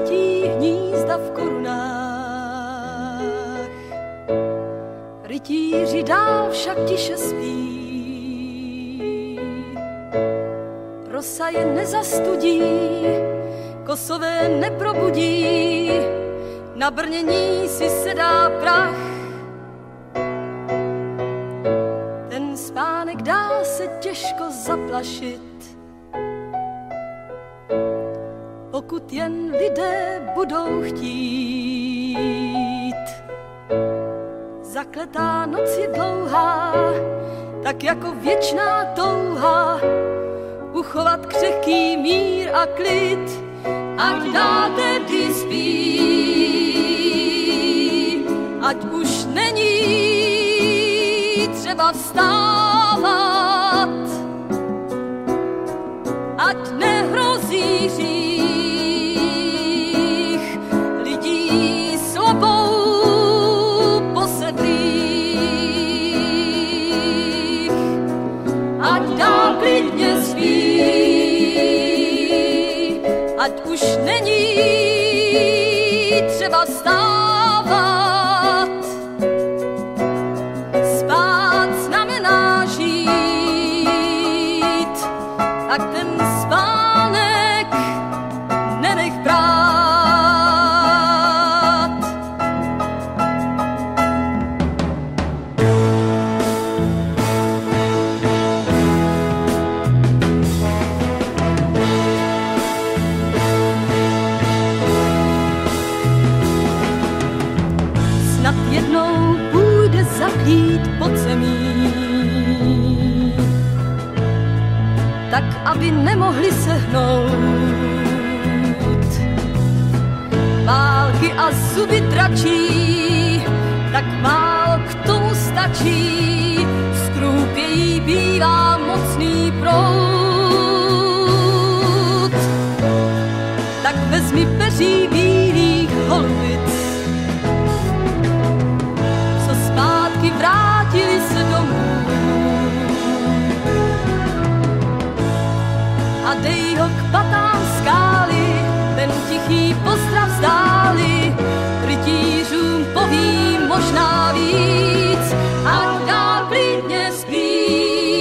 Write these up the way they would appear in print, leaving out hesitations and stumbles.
rytí hnízda v korunách. Rytíři dál však tiše spí, rosa je nezastudí, Kosové neprobudí, na brnění si sedá prach. Ten spánek dá se těžko zaplašit, pokud jen lidé budou chtít. Zakletá noc je dlouhá, tak jako věčná touha, uchovat křehký mír a klid, ať dá tedy spí, ať už není třeba vstávat, ať nehrozí hřích lidí slabou posedlých, ať dál klidně spí, ať už není třeba vstávat. Spát znamená žít, tak ten spánek nenech brát. Snad jednou půjde zaplít podzemí, tak aby nemohli sehnout války a zuby dračí, tak málo k tomu stačí, skrůpějí bývá mocný proud. Tak vezmi peří bílých holubic, co zpátky vrátili se domů, a dej ho k patám skály, ten tichý pozdrav zdáli, rytířům poví možná víc, ať dál klidně spí,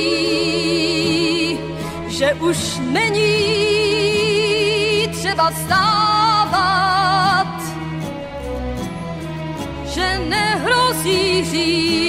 že už není třeba vstávat, že nehrozí říct